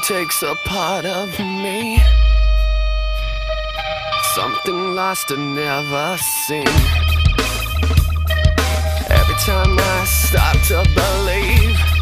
takes a part of me, something lost and never seen. Every time I start to believe